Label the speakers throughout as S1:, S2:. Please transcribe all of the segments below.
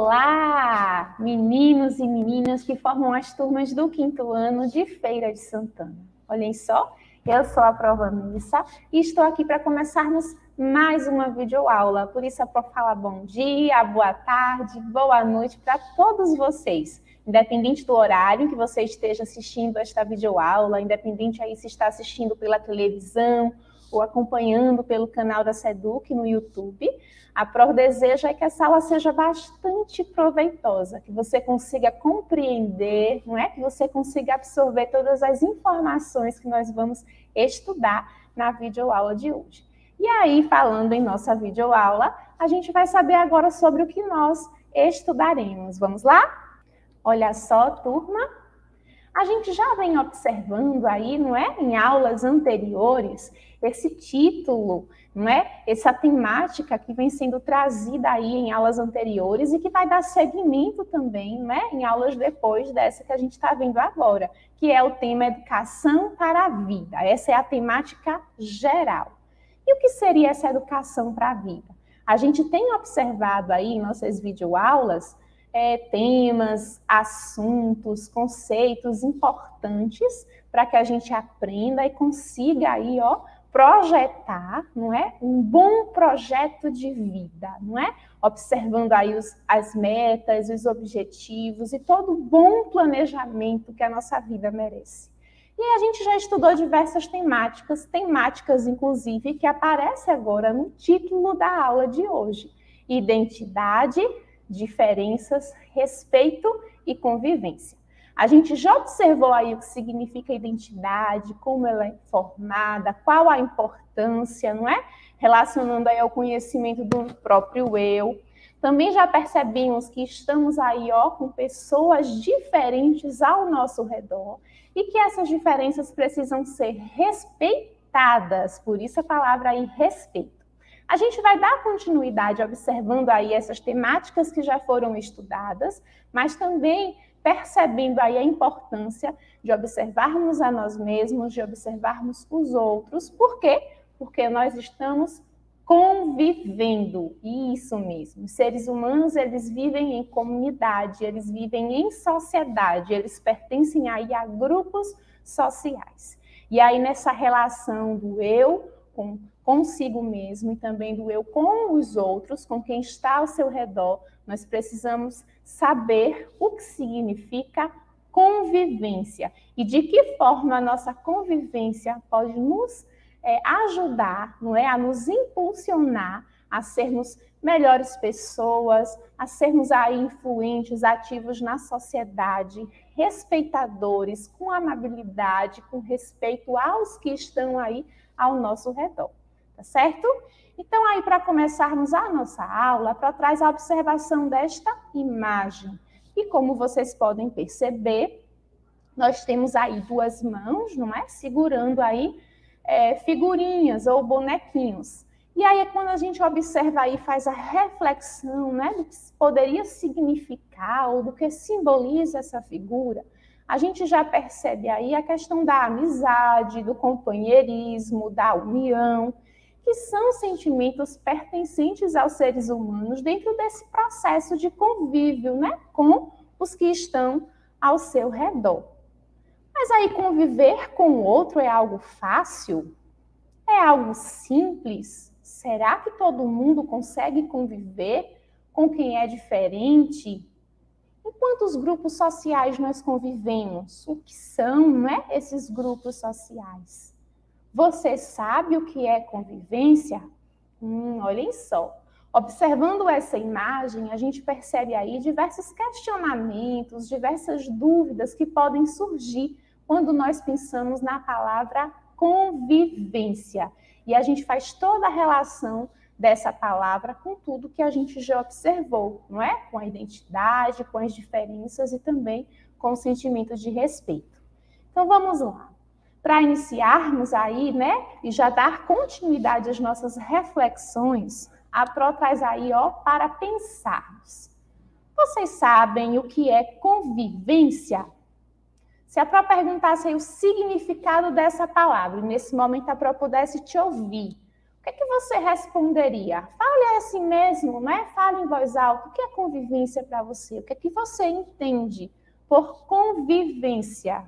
S1: Olá, meninos e meninas que formam as turmas do 5º ano de Feira de Santana. Olhem só, eu sou a Pró Vanessa e estou aqui para começarmos mais uma videoaula. Por isso, eu vou falar bom dia, boa tarde, boa noite para todos vocês. Independente do horário que você esteja assistindo esta videoaula, independente aí se está assistindo pela televisão ou acompanhando pelo canal da SEDUC no YouTube, a Pró deseja que essa aula seja bastante proveitosa, que você consiga compreender, não é? Que você consiga absorver todas as informações que nós vamos estudar na videoaula de hoje. E aí, falando em nossa videoaula, a gente vai saber agora sobre o que nós estudaremos. Vamos lá? Olha só, turma. A gente já vem observando aí, não é, em aulas anteriores, esse título, não é, essa temática que vem sendo trazida aí em aulas anteriores e que vai dar seguimento também, não é, em aulas depois dessa que a gente está vendo agora, que é o tema Educação para a Vida. Essa é a temática geral. E o que seria essa educação para a vida? A gente tem observado aí em nossas videoaulas temas, assuntos, conceitos importantes para que a gente aprenda e consiga aí, ó, projetar, não é? Um bom projeto de vida, não é? Observando aí as metas, os objetivos e todo o bom planejamento que a nossa vida merece. E a gente já estudou diversas temáticas inclusive que aparecem agora no título da aula de hoje. Identidade, diferenças, respeito e convivência. A gente já observou aí o que significa identidade, como ela é formada, qual a importância, não é? Relacionando aí ao conhecimento do próprio eu. Também já percebemos que estamos aí, ó, com pessoas diferentes ao nosso redor e que essas diferenças precisam ser respeitadas, por isso a palavra aí, respeito. A gente vai dar continuidade observando aí essas temáticas que já foram estudadas, mas também percebendo aí a importância de observarmos a nós mesmos, de observarmos os outros. Por quê? Porque nós estamos convivendo, isso mesmo. Os seres humanos, eles vivem em comunidade, eles vivem em sociedade, eles pertencem aí a grupos sociais. E aí nessa relação do eu consigo mesmo e também do eu com os outros, com quem está ao seu redor, nós precisamos saber o que significa convivência e de que forma a nossa convivência pode nos ajudar, não é, a nos impulsionar a sermos melhores pessoas, a sermos aí influentes, ativos na sociedade, respeitadores, com amabilidade, com respeito aos que estão aí ao nosso redor, tá certo? Então, aí, para começarmos a nossa aula, para traz a observação desta imagem. E como vocês podem perceber, nós temos aí duas mãos, não é? Segurando aí figurinhas ou bonequinhos. E aí, quando a gente observa aí, faz a reflexão, né, do que poderia significar ou do que simboliza essa figura, a gente já percebe aí a questão da amizade, do companheirismo, da união, que são sentimentos pertencentes aos seres humanos dentro desse processo de convívio, né, com os que estão ao seu redor. Mas aí conviver com o outro é algo fácil? É algo simples? Será que todo mundo consegue conviver com quem é diferente? Em quantos grupos sociais nós convivemos? O que são, né, esses grupos sociais? Você sabe o que é convivência? Olhem só. Observando essa imagem, a gente percebe aí diversos questionamentos, diversas dúvidas que podem surgir quando nós pensamos na palavra convivência. E a gente faz toda a relação dessa palavra com tudo que a gente já observou, não é? Com a identidade, com as diferenças e também com o sentimento de respeito. Então, vamos lá. Para iniciarmos aí, né, e já dar continuidade às nossas reflexões, a Pró traz aí, ó, para pensarmos. Vocês sabem o que é convivência? Se a Pró perguntasse aí o significado dessa palavra, e nesse momento a Pró pudesse te ouvir, O que é que você responderia? Fale a si mesmo, né? Fale em voz alta. O que é convivência para você? O que é que você entende por convivência?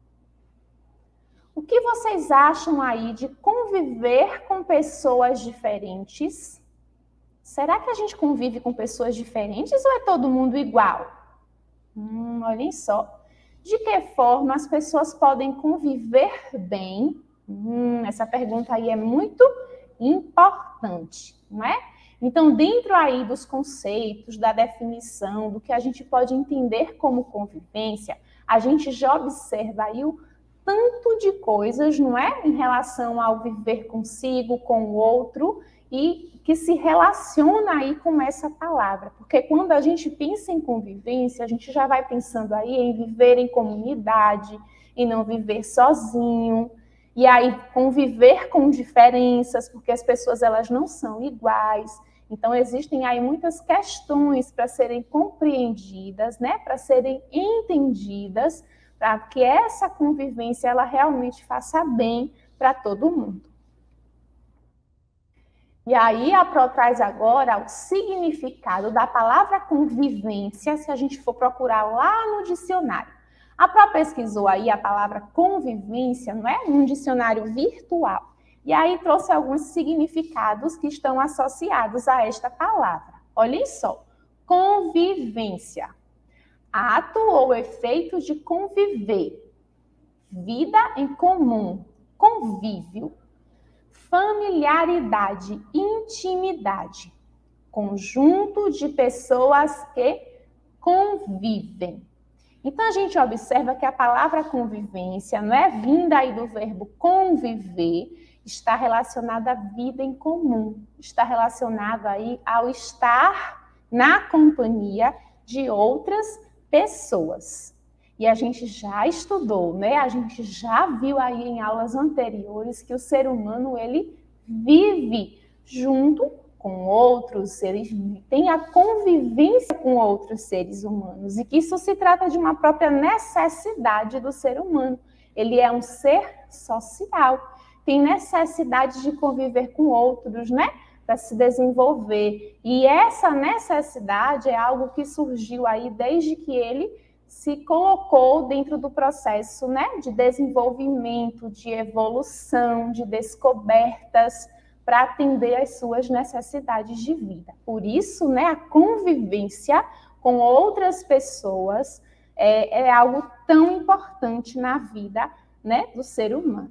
S1: O que vocês acham aí de conviver com pessoas diferentes? Será que a gente convive com pessoas diferentes ou é todo mundo igual? Olhem só. De que forma as pessoas podem conviver bem? Essa pergunta aí é muito importante, não é? Então, dentro aí dos conceitos, da definição, do que a gente pode entender como convivência, a gente já observa aí o tanto de coisas, não é? Em relação ao viver consigo, com o outro, e que se relaciona aí com essa palavra. Porque quando a gente pensa em convivência, a gente já vai pensando aí em viver em comunidade, em não viver sozinho, e aí conviver com diferenças, porque as pessoas elas não são iguais. Então existem aí muitas questões para serem compreendidas, né? Para serem entendidas, para que essa convivência ela realmente faça bem para todo mundo. E aí a Pro traz agora o significado da palavra convivência, se a gente for procurar lá no dicionário. A Pro pesquisou aí a palavra convivência, não é? Num dicionário virtual. E aí trouxe alguns significados que estão associados a esta palavra. Olhem só. Convivência. Ato ou efeito de conviver. Vida em comum. Convívio. Familiaridade, intimidade, conjunto de pessoas que convivem. Então, a gente observa que a palavra convivência, não é vinda aí do verbo conviver, está relacionada à vida em comum, está relacionado aí ao estar na companhia de outras pessoas. E a gente já estudou, né? A gente já viu aí em aulas anteriores que o ser humano, ele vive junto com outros, ele tem a convivência com outros seres humanos e que isso se trata de uma própria necessidade do ser humano. Ele é um ser social, tem necessidade de conviver com outros, né? Para se desenvolver. E essa necessidade é algo que surgiu aí desde que ele se colocou dentro do processo, né, de desenvolvimento, de evolução, de descobertas, para atender às suas necessidades de vida. Por isso, né, a convivência com outras pessoas é algo tão importante na vida, né, do ser humano.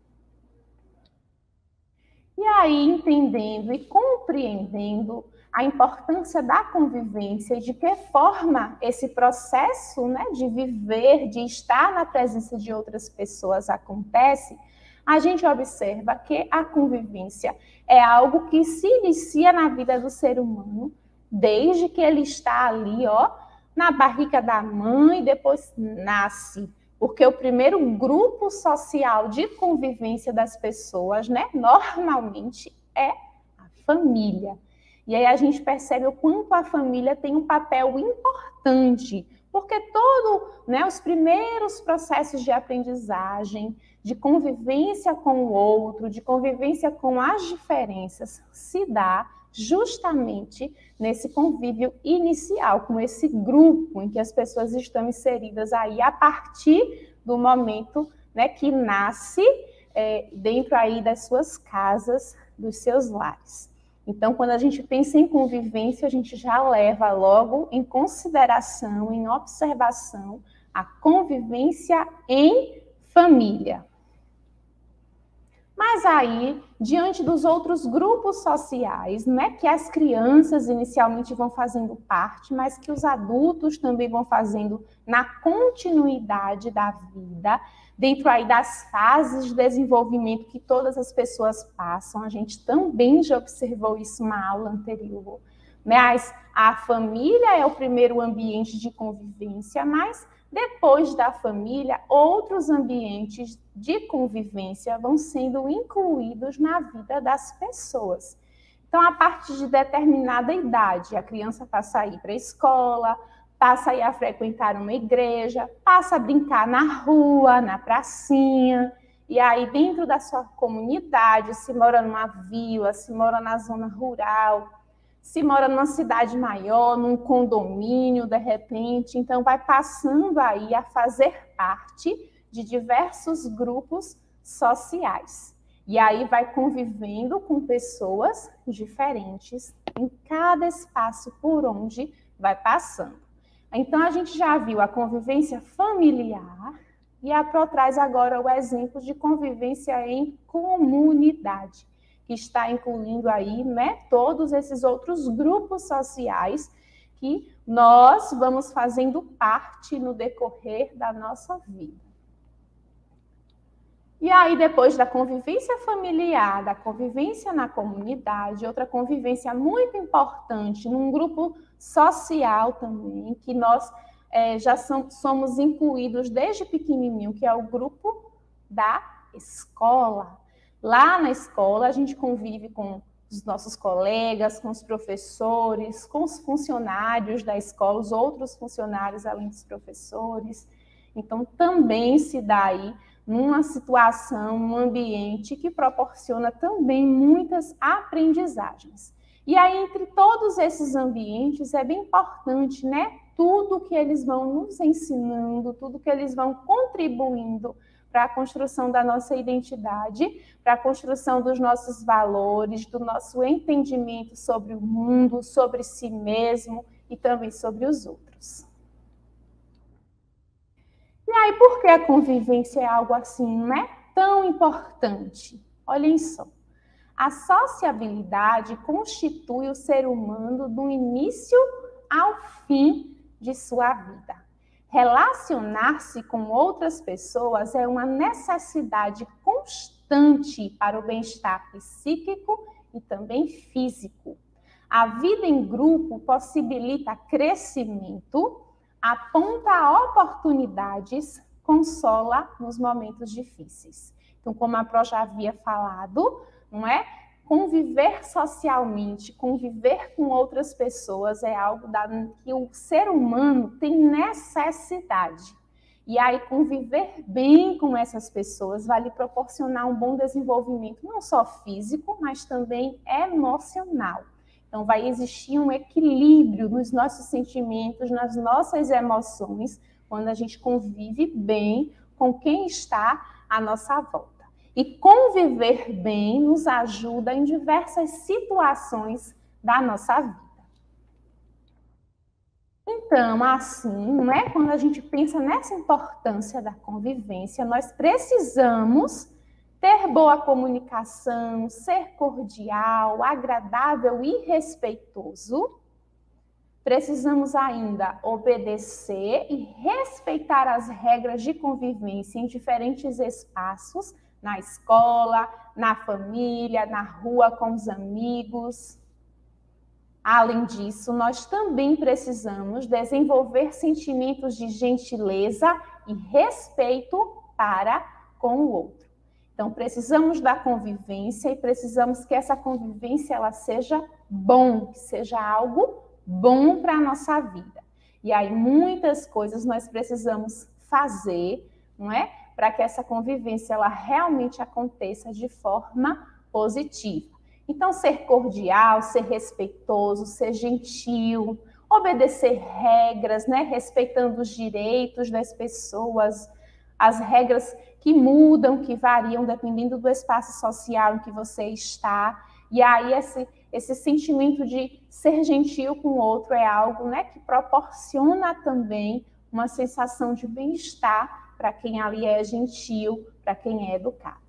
S1: E aí, entendendo e compreendendo a importância da convivência e de que forma esse processo, né, de viver, de estar na presença de outras pessoas acontece, a gente observa que a convivência é algo que se inicia na vida do ser humano desde que ele está ali, ó, na barriga da mãe e depois nasce. Porque o primeiro grupo social de convivência das pessoas, né, normalmente é a família. E aí a gente percebe o quanto a família tem um papel importante, porque os primeiros processos de aprendizagem, de convivência com o outro, de convivência com as diferenças, se dá justamente nesse convívio inicial, com esse grupo em que as pessoas estão inseridas aí a partir do momento, né, que nasce dentro aí das suas casas, dos seus lares. Então, quando a gente pensa em convivência, a gente já leva logo em consideração, em observação, a convivência em família. Mas aí, diante dos outros grupos sociais, né, que as crianças inicialmente vão fazendo parte, mas que os adultos também vão fazendo na continuidade da vida, dentro aí das fases de desenvolvimento que todas as pessoas passam, a gente também já observou isso na aula anterior. Mas a família é o primeiro ambiente de convivência, mas depois da família, outros ambientes de convivência vão sendo incluídos na vida das pessoas. Então, a partir de determinada idade, a criança passa a ir para a escola, passa a ir a frequentar uma igreja, passa a brincar na rua, na pracinha. E aí, dentro da sua comunidade, se mora numa vila, se mora na zona rural, se mora numa cidade maior, num condomínio, de repente, então vai passando aí a fazer parte de diversos grupos sociais. E aí vai convivendo com pessoas diferentes em cada espaço por onde vai passando. Então, a gente já viu a convivência familiar e a Pro traz agora o exemplo de convivência em comunidade, que está incluindo aí, né, todos esses outros grupos sociais que nós vamos fazendo parte no decorrer da nossa vida. E aí, depois da convivência familiar, da convivência na comunidade, outra convivência muito importante num grupo social também, que nós já somos incluídos desde pequenininho, que é o grupo da escola. Lá na escola, a gente convive com os nossos colegas, com os professores, com os funcionários da escola, os outros funcionários além dos professores. Então, também se dá aí numa situação, num ambiente que proporciona também muitas aprendizagens. E aí, entre todos esses ambientes, é bem importante, né? Tudo que eles vão nos ensinando, tudo que eles vão contribuindo para a construção da nossa identidade, para a construção dos nossos valores, do nosso entendimento sobre o mundo, sobre si mesmo e também sobre os outros. E aí, por que a convivência é algo assim, né, tão importante? Olhem só. A sociabilidade constitui o ser humano do início ao fim de sua vida. Relacionar-se com outras pessoas é uma necessidade constante para o bem-estar psíquico e também físico. A vida em grupo possibilita crescimento, aponta oportunidades, consola nos momentos difíceis. Então, como a Pro já havia falado, não é? Conviver socialmente, conviver com outras pessoas é algo que o ser humano tem necessidade. E aí, conviver bem com essas pessoas vai lhe proporcionar um bom desenvolvimento, não só físico, mas também emocional. Então, vai existir um equilíbrio nos nossos sentimentos, nas nossas emoções, quando a gente convive bem com quem está à nossa volta. E conviver bem nos ajuda em diversas situações da nossa vida. Então, assim, né, quando a gente pensa nessa importância da convivência, nós precisamos ter boa comunicação, ser cordial, agradável e respeitoso. Precisamos ainda obedecer e respeitar as regras de convivência em diferentes espaços, na escola, na família, na rua com os amigos. Além disso, nós também precisamos desenvolver sentimentos de gentileza e respeito para com o outro. Então, precisamos da convivência e precisamos que essa convivência ela seja bom, que seja algo bom para a nossa vida. E aí, muitas coisas nós precisamos fazer, não é? Para que essa convivência ela realmente aconteça de forma positiva. Então, ser cordial, ser respeitoso, ser gentil, obedecer regras, né? Respeitando os direitos das pessoas, as regras que mudam, que variam dependendo do espaço social em que você está. E aí, esse sentimento de ser gentil com o outro é algo, né, que proporciona também uma sensação de bem-estar para quem ali é gentil, para quem é educado.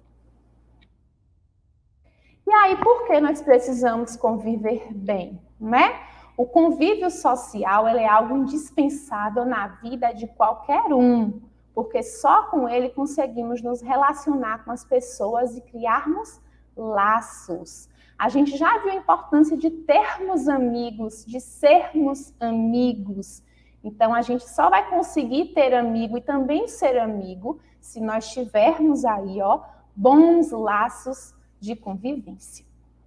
S1: E aí, por que nós precisamos conviver bem, né? O convívio social ele é algo indispensável na vida de qualquer um, porque só com ele conseguimos nos relacionar com as pessoas e criarmos laços. A gente já viu a importância de termos amigos, de sermos amigos. Então, a gente só vai conseguir ter amigo e também ser amigo se nós tivermos aí, ó, bons laços de convivência.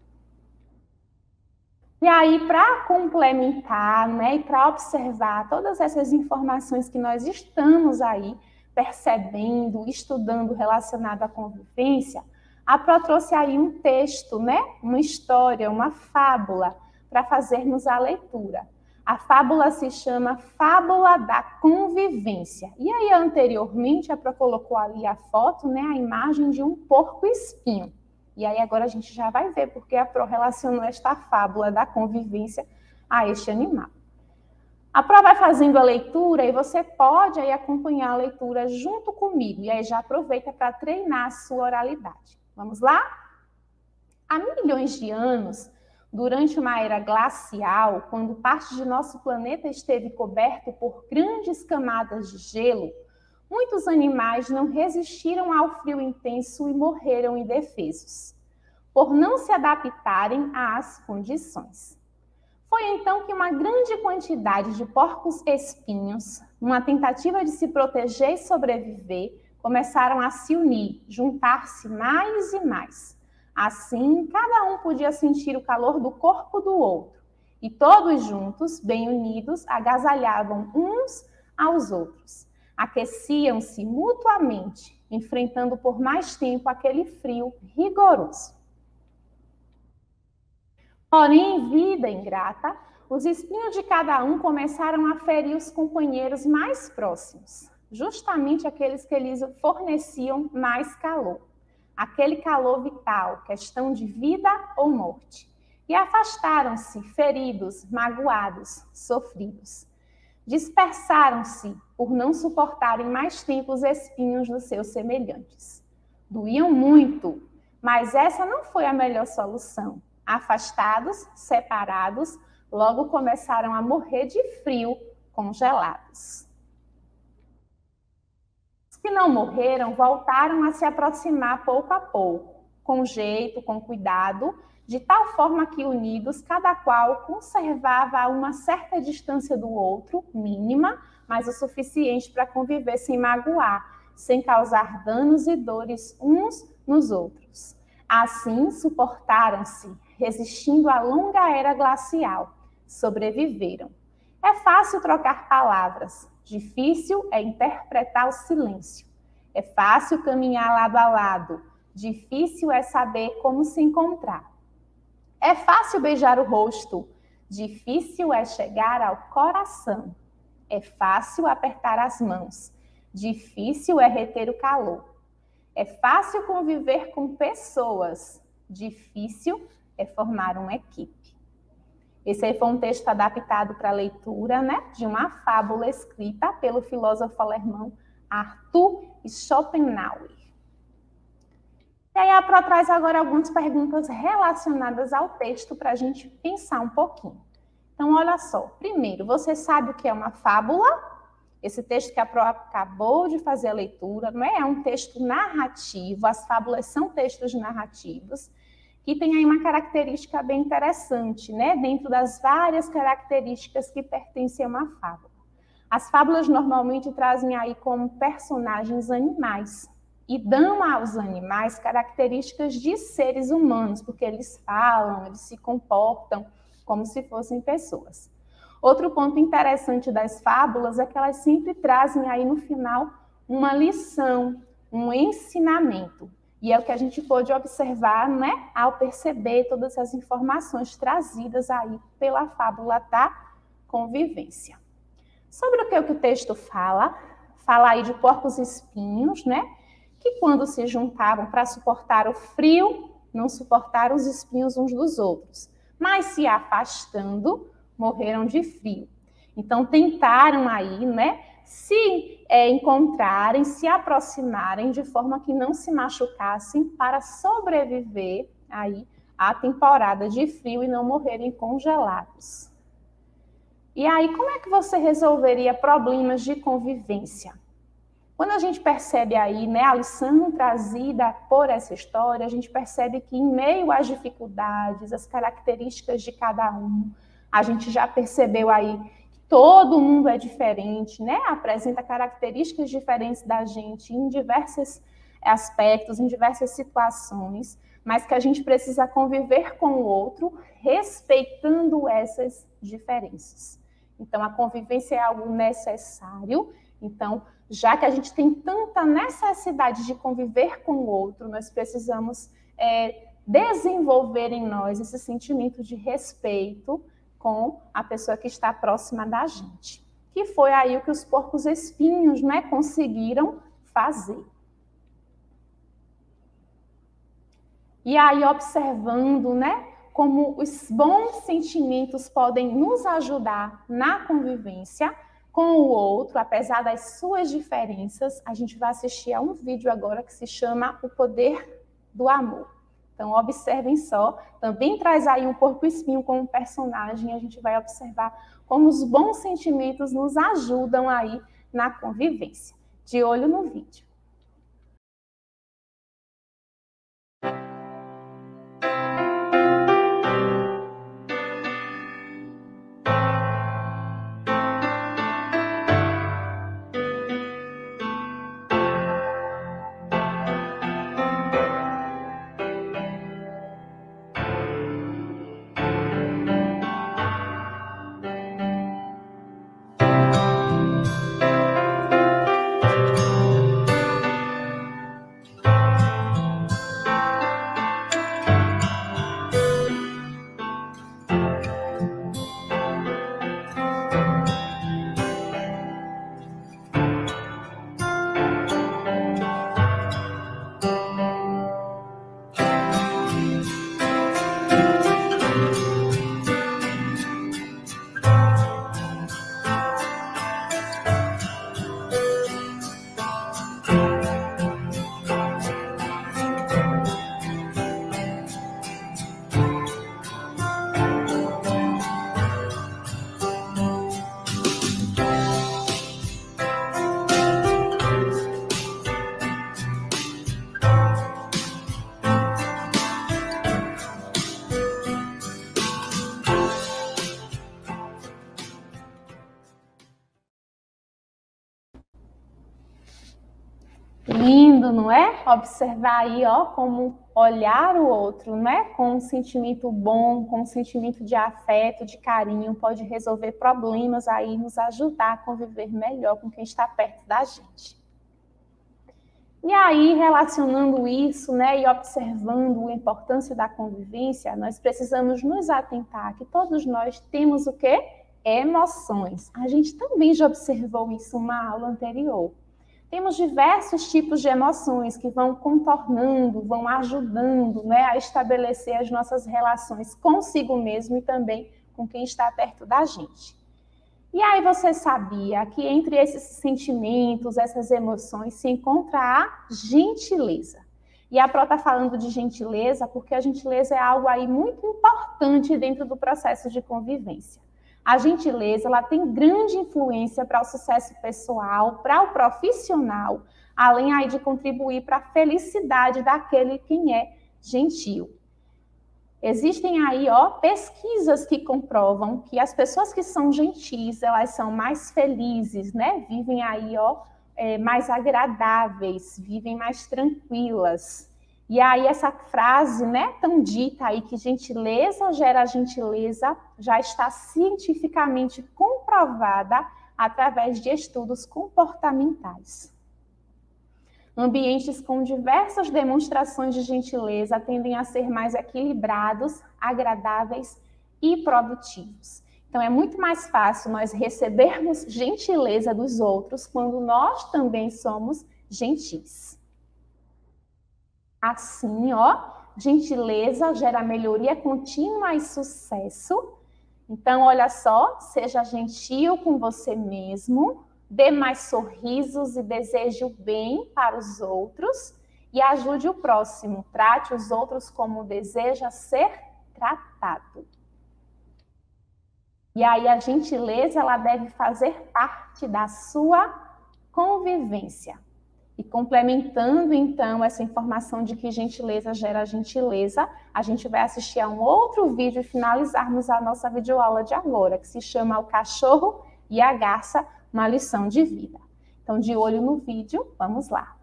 S1: E aí, para complementar, né, e para observar todas essas informações que nós estamos aí percebendo, estudando relacionado à convivência, a Pro trouxe aí um texto, né? Uma história, uma fábula, para fazermos a leitura. A fábula se chama Fábula da Convivência. E aí, anteriormente, a Pro colocou ali a foto, né? A imagem de um porco-espinho. E aí, agora a gente já vai ver porque a Pro relacionou esta fábula da convivência a este animal. A Pro vai fazendo a leitura e você pode aí acompanhar a leitura junto comigo. E aí já aproveita para treinar a sua oralidade. Vamos lá? Há milhões de anos, durante uma era glacial, quando parte de nosso planeta esteve coberto por grandes camadas de gelo, muitos animais não resistiram ao frio intenso e morreram indefesos, por não se adaptarem às condições. Foi então que uma grande quantidade de porcos-espinhos, numa tentativa de se proteger e sobreviver, começaram a se unir, juntar-se mais e mais. Assim, cada um podia sentir o calor do corpo do outro, e todos juntos, bem unidos, agasalhavam uns aos outros. Aqueciam-se mutuamente, enfrentando por mais tempo aquele frio rigoroso. Porém, em vida ingrata, os espinhos de cada um começaram a ferir os companheiros mais próximos, justamente aqueles que lhes forneciam mais calor. Aquele calor vital, questão de vida ou morte. E afastaram-se, feridos, magoados, sofridos. Dispersaram-se por não suportarem mais tempo os espinhos dos seus semelhantes. Doíam muito, mas essa não foi a melhor solução. Afastados, separados, logo começaram a morrer de frio, congelados. Os que não morreram voltaram a se aproximar pouco a pouco, com jeito, com cuidado, de tal forma que unidos, cada qual conservava uma certa distância do outro, mínima, mas o suficiente para conviver sem magoar, sem causar danos e dores uns nos outros. Assim, suportaram-se, resistindo à longa era glacial, sobreviveram. É fácil trocar palavras, difícil é interpretar o silêncio. É fácil caminhar lado a lado, difícil é saber como se encontrar. É fácil beijar o rosto, difícil é chegar ao coração. É fácil apertar as mãos, difícil é reter o calor. É fácil conviver com pessoas, difícil é formar uma equipe. Esse aí foi um texto adaptado para a leitura, né, de uma fábula escrita pelo filósofo alemão Arthur Schopenhauer. E aí a Pro traz agora algumas perguntas relacionadas ao texto para a gente pensar um pouquinho. Então, olha só. Primeiro, você sabe o que é uma fábula? Esse texto que a Pro acabou de fazer a leitura, não é? É um texto narrativo, as fábulas são textos narrativos, que tem aí uma característica bem interessante, né? Dentro das várias características que pertencem a uma fábula. As fábulas normalmente trazem aí como personagens animais e dão aos animais características de seres humanos, porque eles falam, eles se comportam como se fossem pessoas. Outro ponto interessante das fábulas é que elas sempre trazem aí no final uma lição, um ensinamento. E é o que a gente pôde observar, né, ao perceber todas as informações trazidas aí pela fábula da convivência. Sobre o que o texto fala aí de porcos espinhos, né, que quando se juntavam para suportar o frio, não suportaram os espinhos uns dos outros, mas se afastando, morreram de frio. Então tentaram aí, né, se encontrarem, se aproximarem de forma que não se machucassem para sobreviver aí à temporada de frio e não morrerem congelados. E aí, como é que você resolveria problemas de convivência? Quando a gente percebe aí, né, a lição trazida por essa história, a gente percebe que em meio às dificuldades, as características de cada um, a gente já percebeu aí que todo mundo é diferente, né? Apresenta características diferentes da gente em diversos aspectos, em diversas situações, mas que a gente precisa conviver com o outro, respeitando essas diferenças. Então, a convivência é algo necessário Então, já que a gente tem tanta necessidade de conviver com o outro, nós precisamos desenvolver em nós esse sentimento de respeito com a pessoa que está próxima da gente. Que foi aí o que os porcos-espinhos, né, conseguiram fazer. E aí, observando, né, como os bons sentimentos podem nos ajudar na convivência com o outro, apesar das suas diferenças, a gente vai assistir a um vídeo agora que se chama O Poder do Amor. Então, observem só, também traz aí um porco-espinho como personagem, a gente vai observar como os bons sentimentos nos ajudam aí na convivência. De olho no vídeo. Lindo, não é? Observar aí, ó, como olhar o outro, né? Com um sentimento bom, com um sentimento de afeto, de carinho, pode resolver problemas aí, nos ajudar a conviver melhor com quem está perto da gente. E aí, relacionando isso, né, e observando a importância da convivência, nós precisamos nos atentar que todos nós temos o quê? Emoções. A gente também já observou isso numa aula anterior. Temos diversos tipos de emoções que vão contornando, vão ajudando, né, a estabelecer as nossas relações consigo mesmo e também com quem está perto da gente. E aí você sabia que entre esses sentimentos, essas emoções, se encontra a gentileza. E a Pro está falando de gentileza porque a gentileza é algo aí muito importante dentro do processo de convivência. A gentileza, ela tem grande influência para o sucesso pessoal, para o profissional, além aí de contribuir para a felicidade daquele quem é gentil. Existem aí, ó, pesquisas que comprovam que as pessoas que são gentis, elas são mais felizes, né? Vivem aí, ó, mais agradáveis, vivem mais tranquilas. E aí essa frase, né, tão dita aí que gentileza gera gentileza, já está cientificamente comprovada através de estudos comportamentais. Ambientes com diversas demonstrações de gentileza tendem a ser mais equilibrados, agradáveis e produtivos. Então, é muito mais fácil nós recebermos gentileza dos outros quando nós também somos gentis. Assim, ó, gentileza gera melhoria contínua e sucesso. Então, olha só, seja gentil com você mesmo, dê mais sorrisos e deseje o bem para os outros e ajude o próximo. Trate os outros como deseja ser tratado. E aí a gentileza, ela deve fazer parte da sua convivência. E complementando, então, essa informação de que gentileza gera gentileza, a gente vai assistir a um outro vídeo e finalizarmos a nossa videoaula de agora, que se chama O Cachorro e a Garça, uma lição de vida. Então, de olho no vídeo, vamos lá.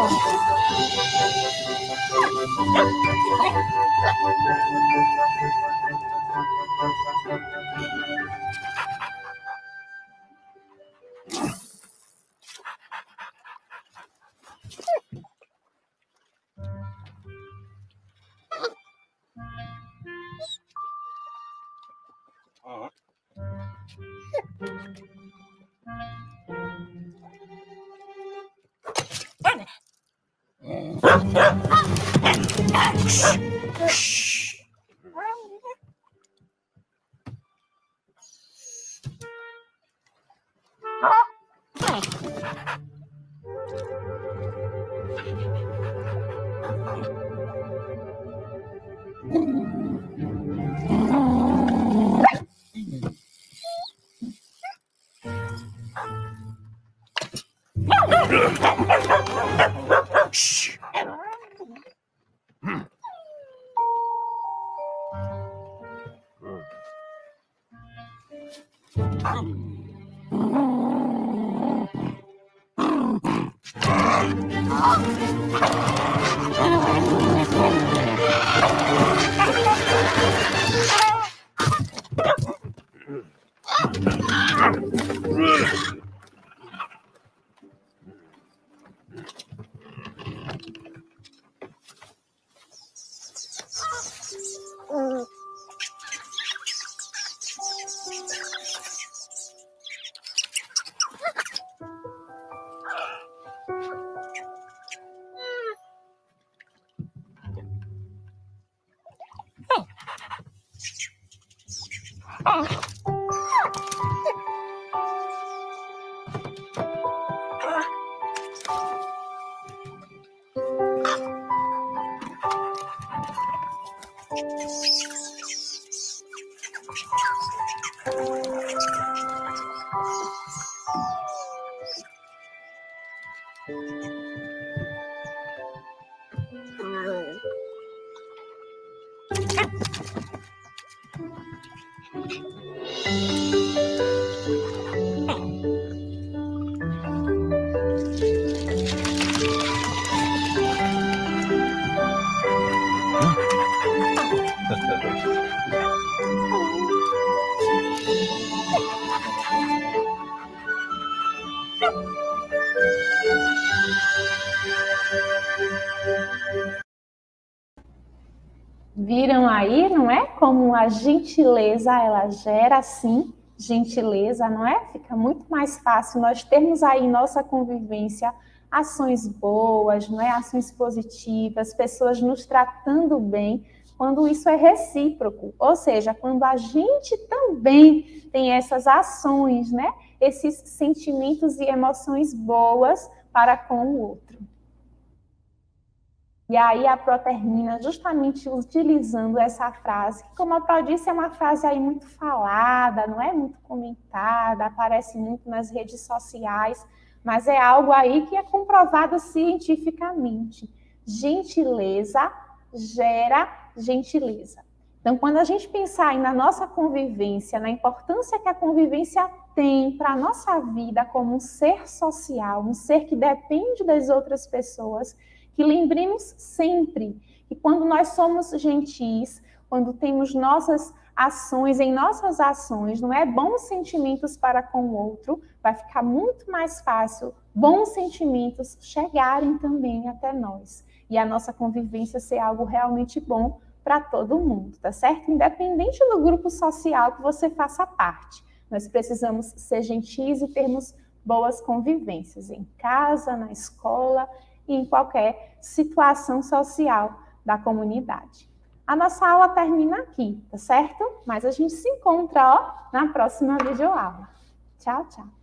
S1: Viram aí, não é? Como a gentileza, ela gera, sim, gentileza, não é? Fica muito mais fácil nós termos aí em nossa convivência ações boas, não é? Ações positivas, pessoas nos tratando bem, quando isso é recíproco. Ou seja, quando a gente também tem essas ações, né? Esses sentimentos e emoções boas para com o outro. E aí a Pro termina justamente utilizando essa frase, que, como a Pro disse, é uma frase aí muito falada, não é muito comentada, aparece muito nas redes sociais, mas é algo aí que é comprovado cientificamente. Gentileza gera gentileza. Então, quando a gente pensar aí na nossa convivência, na importância que a convivência tem para a nossa vida como um ser social, um ser que depende das outras pessoas, que lembremos sempre que quando nós somos gentis, quando temos nossas ações, em nossas ações, não é, bons sentimentos para com o outro, vai ficar muito mais fácil bons sentimentos chegarem também até nós. E a nossa convivência ser algo realmente bom para todo mundo, tá certo? Independente do grupo social que você faça parte. Nós precisamos ser gentis e termos boas convivências em casa, na escola e em qualquer situação social da comunidade. A nossa aula termina aqui, tá certo? Mas a gente se encontra, ó, na próxima videoaula. Tchau, tchau.